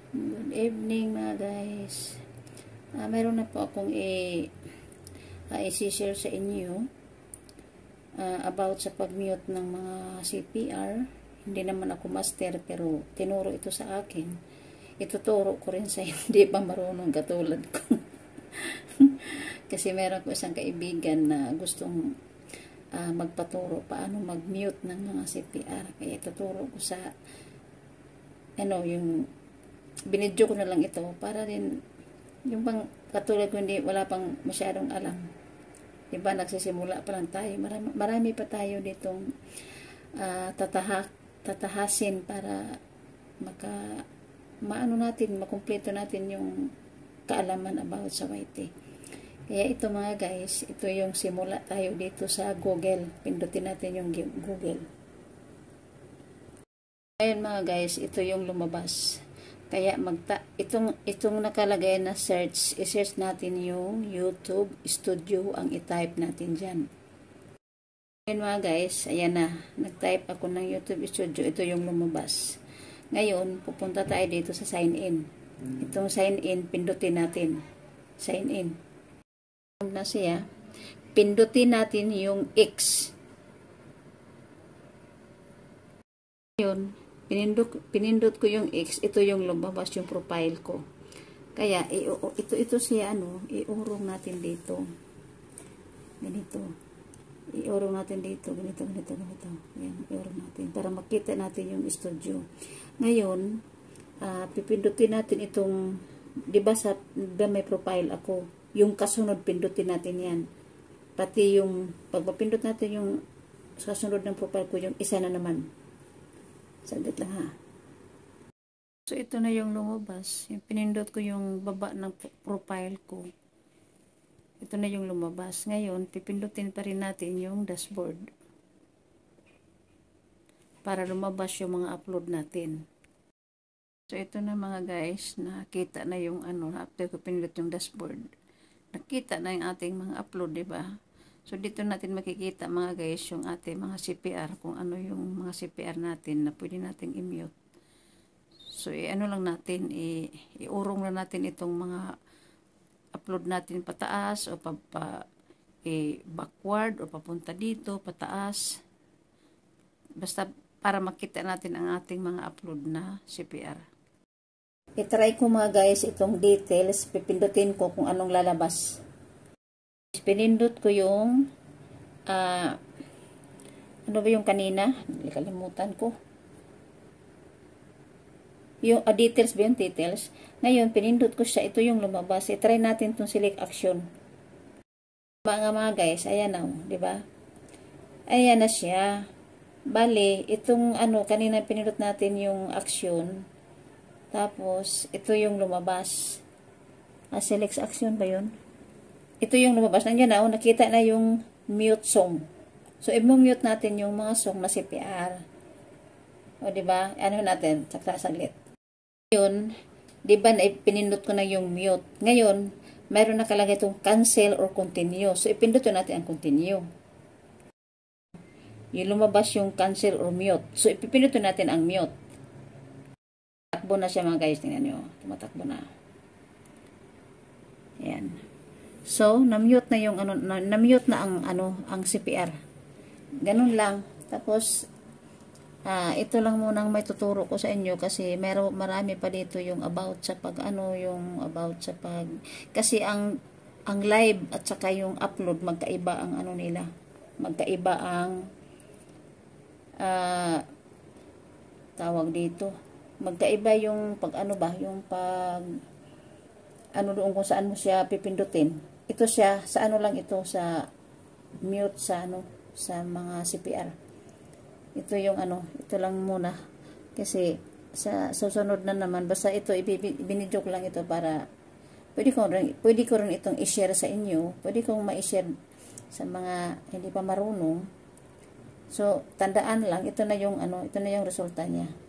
Good evening mga guys. Mayroon na po akong i-share sa inyo about sa pag-mute ng mga CPR. Hindi naman ako master pero tinuro ito sa akin. Ituturo ko rin sa hindi pa marunong katulad ko. Kasi meron ko isang kaibigan na gustong magpaturo paano mag-mute ng mga CPR. Kaya ituturo ko sa yung binidyo ko na lang ito para rin yung pang katulad ko wala pang masyadong alam. Diba, nagsisimula pa lang tayo. Marami pa tayo ditong tatahasin para makumpleto natin yung kaalaman about sa YT. Kaya ito mga guys, ito yung simula tayo dito sa Google. Pindutin natin yung Google. Ayun mga guys, ito yung lumabas. Kaya itong nakalagay na search, i-search natin yung YouTube Studio ang i-type natin dyan. Ayun mga guys, ayan na. Nag-type ako ng YouTube Studio. Ito yung lumabas. Ngayon, pupunta tayo dito sa sign in. Itong sign in, pindutin natin. Sign in. Na siya, pindutin natin yung X. Yun. Pinindot ko yung X, ito yung lumabas yung profile ko. Kaya, ito siya, iurong natin dito. Ganito. Iurong natin dito. Ganito. Ayan, iurong natin. Para makita natin yung studio. Ngayon, pipindutin natin itong, diba may profile ako. Yung kasunod, pindutin natin yan. Pati yung, pag mapindot natin yung kasunod ng profile ko, yung isa na naman. Saglit lang ha. So, ito na yung lumabas. Yung pinindot ko yung baba ng profile ko. Ito na yung lumabas. Ngayon, pipindutin pa rin natin yung dashboard. Para lumabas yung mga upload natin. So, ito na mga guys. Nakita na yung after ko pinindot yung dashboard. Nakita na yung ating mga upload, diba? So, dito natin makikita mga guys yung ating mga CPR, kung ano yung mga CPR natin na pwede natin i-mute. So, lang natin, iurong na natin itong mga upload natin pataas o backward o papunta dito, pataas. Basta para makita natin ang ating mga upload na CPR. I-try ko mga guys itong details, pipindutin ko kung anong lalabas. Pinindot ko yung ano ba yung kanina? Kalimutan ko. Yung details ba yung details? Ngayon, pinindot ko siya. Ito yung lumabas. I-try natin itong select action. Mga guys, ayan na. Diba? Ayan na siya. Bale, itong kanina pinindot natin yung action. Tapos, ito yung lumabas. Select action ba yun? Ito yung lumabas. Nandiyan na, nakita na yung mute song. So, i-mute natin yung mga song na CPR. O, diba? Natin? Saglit. Ngayon, diba, pinindot ko na yung mute. Ngayon, mayroon nakalagay itong cancel or continue. So, ipindot natin ang continue. Yung lumabas yung cancel or mute. So, ipindot natin ang mute. Takbo na siya mga guys. Tingnan nyo. Tumatakbo na. Ayan. So, na-mute na yung na-mute na ang CPR. Ganun lang. Tapos ito lang munang may tuturo ko sa inyo kasi marami pa dito yung about sa kasi ang live at saka yung upload magkaiba ang nila. Magkaiba ang tawag dito. Magkaiba yung yung doon kung saan mo siya pipindutin. Ito siya, sa lang ito, sa mute, sa mga CPR. Ito yung ito lang muna. Kasi, sa susunod na naman, basta ito, ibinidyo ko lang ito para, pwede ko rin itong i-share sa inyo. Pwede kong ma-share sa mga hindi pa marunong. So, tandaan lang, ito na yung resulta niya.